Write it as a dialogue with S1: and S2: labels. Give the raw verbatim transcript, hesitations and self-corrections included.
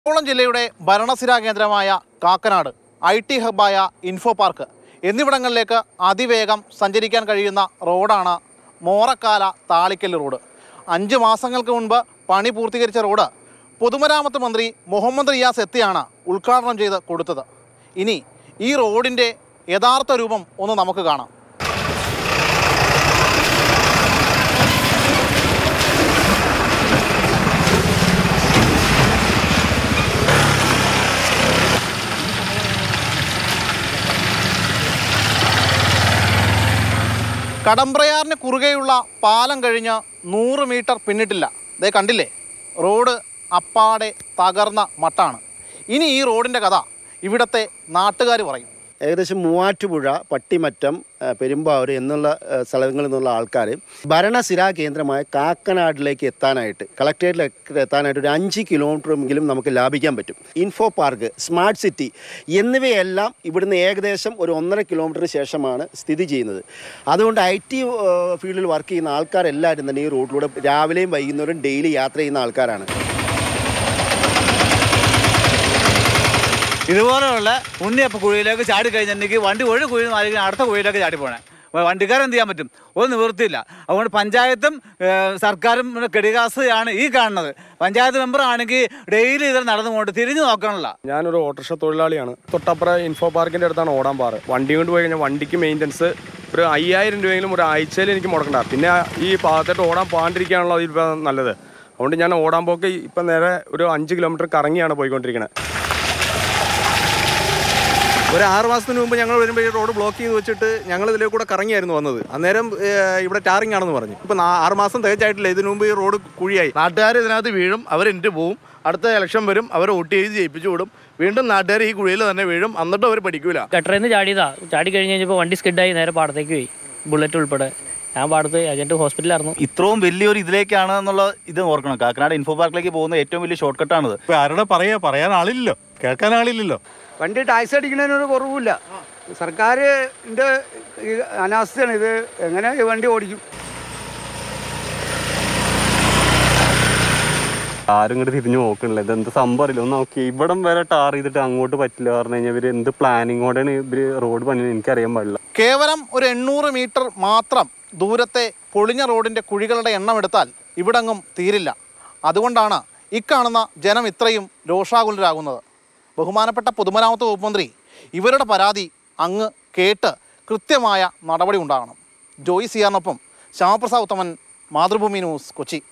S1: എറണാകുളം ജില്ലയുടെ ഭരണസിരാ കേന്ദ്രമായ കാക്കനാട്, ഐ ടി ഹബ്ബായ ഇൻഫോ പാർക്ക് എന്നിവിടങ്ങളിലേക്ക് അതിവേഗം സഞ്ചരിക്കാൻ കഴിയുന്ന റോഡാണ് മോറക്കാല താളിക്കൽ റോഡ്. അഞ്ച് മാസങ്ങൾക്ക് മുൻപ് പണി പൂർത്തീകരിച്ച റോഡ് പൊതുമരാമത്ത് മന്ത്രി മുഹമ്മദ് റിയാസ് എത്തിയാണ് ഉദ്ഘാടനം ചെയ്ത് കൊടുത്തത്. ഇനി ഈ റോഡിൻ്റെ യഥാർത്ഥ രൂപം ഒന്ന് നമുക്ക് കാണാം. കടമ്പ്രയാറിന് കുറുകെയുള്ള പാലം കഴിഞ്ഞ് നൂറ് മീറ്റർ പിന്നിട്ടില്ല. ദേ കണ്ടില്ലേ, റോഡ് അപ്പാടെ തകർന്ന മട്ടാണ്. ഇനി ഈ റോഡിൻ്റെ കഥ ഇവിടുത്തെ നാട്ടുകാർ പറയും.
S2: ഏകദേശം മൂവാറ്റുപുഴ, പട്ടിമറ്റം, പെരുമ്പാവൂർ എന്നുള്ള സ്ഥലങ്ങളിൽ നിന്നുള്ള ആൾക്കാർ ഭരണസിരാ കേന്ദ്രമായ കാക്കനാടിലേക്ക് എത്താനായിട്ട്, കളക്ടറേറ്റിലേക്ക് എത്താനായിട്ട് ഒരു അഞ്ച് കിലോമീറ്ററെങ്കിലും നമുക്ക് ലാഭിക്കാൻ പറ്റും. ഇൻഫോ പാർക്ക്, സ്മാർട്ട് സിറ്റി എന്നിവയെല്ലാം ഇവിടുന്ന് ഏകദേശം ഒരു ഒന്നര കിലോമീറ്ററിന് ശേഷമാണ് സ്ഥിതി ചെയ്യുന്നത്. അതുകൊണ്ട് ഐ ടി ഫീൽഡിൽ വർക്ക് ചെയ്യുന്ന ആൾക്കാരെല്ലാവരും തന്നെ ഈ റോഡിലൂടെ രാവിലെയും വൈകുന്നേരം ഡെയിലി യാത്ര ചെയ്യുന്ന ആൾക്കാരാണ്.
S3: ഇതുപോലെയുള്ള ഉണ്ണിയപ്പ കുഴിയിലേക്ക് ചാടി കഴിഞ്ഞിട്ടുണ്ടെങ്കിൽ വണ്ടി ഒരു കുഴിയിൽ നിന്ന് അടുത്ത കുഴിയിലേക്ക് ചാടി പോകണേ. വണ്ടിക്കാരൻ എന്ത് ചെയ്യാൻ പറ്റും? ഒരു നിവൃത്തിയില്ല. അതുകൊണ്ട് പഞ്ചായത്തും സർക്കാരും കെടികാസയാണ് ഈ കാണുന്നത്. പഞ്ചായത്ത് മെമ്പർ ആണെങ്കിൽ ഡെയിലി ഇതിൽ നടന്നുകൊണ്ട് തിരിഞ്ഞു നോക്കണമല്ല.
S4: ഞാനൊരു ഓട്ടോറിക്ഷ തൊഴിലാളിയാണ്. തൊട്ടപ്പുറം ഇൻഫോ പാർക്കിൻ്റെ അടുത്താണ് ഓടാൻ പാറ്. വണ്ടി കൊണ്ട് പോയി കഴിഞ്ഞാൽ വണ്ടിക്ക് മെയിൻ്റനൻസ് ഒരു അയ്യായിരം രൂപയെങ്കിലും ഒരു ആഴ്ചയിൽ എനിക്ക് മുടക്കണ്ട. പിന്നെ ഈ ഭാഗത്തോട്ട് ഓടാൻ പോകാണ്ടിരിക്കാനുള്ള ഇപ്പം നല്ലത്. അതുകൊണ്ട് ഞാൻ ഓടാൻ പോക്ക് ഇപ്പം നേരെ ഒരു അഞ്ച് കിലോമീറ്റർ കറങ്ങിയാണ് പോയിക്കൊണ്ടിരിക്കുന്നത്.
S5: ഒരു ആറ് മാസത്തിന് മുമ്പ് ഞങ്ങൾ വരുമ്പോൾ ഈ റോഡ് ബ്ലോക്ക് ചെയ്ത് വെച്ചിട്ട് ഞങ്ങൾ ഇതിലേക്ക് കൂടെ കറങ്ങിയായിരുന്നു വന്നത്. അന്നേരം ഇവിടെ ടാറിംഗ് ആണെന്ന് പറഞ്ഞു. ഇപ്പം ആറ് മാസം തികച്ചായിട്ടില്ല. ഇതിനു മുമ്പ് ഈ റോഡ് കുഴിയായി.
S6: നാട്ടുകാർ ഇതിനകത്ത് വീഴും, അവരെന്നിട്ട് പോവും. അടുത്ത ഇലക്ഷൻ വരും, അവർ വോട്ട് ചെയ്ത് ജയിപ്പിച്ചു വിടും. വീണ്ടും നാട്ടുകാർ ഈ കുഴിയിൽ തന്നെ വീഴും. എന്നിട്ട് അവർ പഠിക്കൂല.
S7: ഗട്ടറിൽ നിന്ന് ചാടിയതാ. ചാടി കഴിഞ്ഞ് കഴിഞ്ഞപ്പോൾ വണ്ടി സ്കിഡായി നേരെ പാടത്തേക്ക് പോയി, ബുള്ളറ്റ് ഉൾപ്പെടെ. ഞാൻ പാടത്ത് ഏജന്റ് ഹോസ്പിറ്റലായിരുന്നു.
S3: ഇത്രയും വലിയൊരു ഇതിലേക്കാണ് എന്നുള്ള ഇത് ഓർക്കണം. കാക്കനാട് ഇൻഫോ പാർക്കിലേക്ക് പോകുന്ന ഏറ്റവും വലിയ ഷോർട്ട് കട്ടാണിത്.
S5: ഇപ്പം ആരുടെ പറയാ, പറയാൻ ആളില്ലല്ലോ, കേൾക്കാൻ ആളില്ലല്ലോ.
S8: വണ്ടി ടാക്സ് അടിക്കുന്നതിനൊരു കുറവില്ല. സർക്കാരിൻ്റെ അനാസ്ഥയാണ് ഇത്. എങ്ങനെ ഈ വണ്ടി ഓടിക്കും?
S4: ആരും ഇങ്ങോട്ട് തിരിഞ്ഞു നോക്കണില്ല. ഇതെന്ത് സംഭവം അറിയില്ല. ഒന്ന് നോക്കി ഇവിടം വരെ ടാർ ചെയ്തിട്ട് അങ്ങോട്ട് പറ്റില്ല പറഞ്ഞു കഴിഞ്ഞാൽ ഇവർ എന്ത് പ്ലാനിങ്ങോടെയാണ് ഇവർ റോഡ് പണി എനിക്കറിയാൻ പാടില്ല.
S1: കേവലം ഒരു എണ്ണൂറ് മീറ്റർ മാത്രം ദൂരത്തെ പൊളിഞ്ഞ റോഡിൻ്റെ കുഴികളുടെ എണ്ണം എടുത്താൽ ഇവിടെങ്ങും തീരില്ല. അതുകൊണ്ടാണ് ഇക്കാണുന്ന ജനം ഇത്രയും രോഷാകുലരാകുന്നത്. ബഹുമാനപ്പെട്ട പൊതുമരാമത്ത് വകുപ്പ് മന്ത്രി ഇവരുടെ പരാതി അങ്ങ് കേട്ട് കൃത്യമായ നടപടി ഉണ്ടാകണം. ജോയി സിയാറിനൊപ്പം ശ്യാമപ്രസാദ് ഉത്തമൻ, മാതൃഭൂമി ന്യൂസ്, കൊച്ചി.